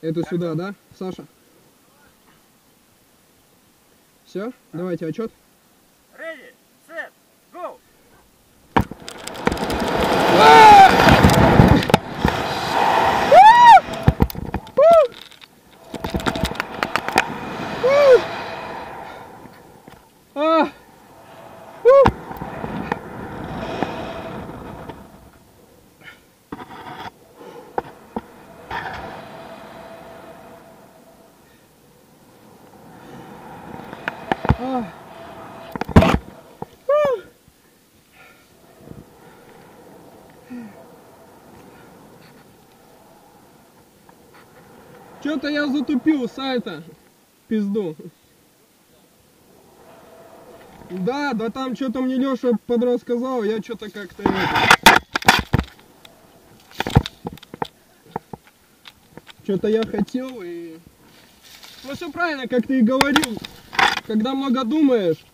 Это сюда, да, Саша? Все, давайте отчет. Ready, set, go! Что-то я затупил сайта. Пизду. Да, там что-то мне Леша подрассказал, я что-то как-то... Что-то я хотел и... Ну все правильно, как ты и говорил. Когда много думаешь,